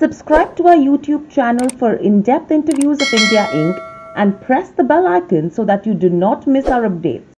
Subscribe to our YouTube channel for in-depth interviews of India Inc. and press the bell icon so that you do not miss our updates.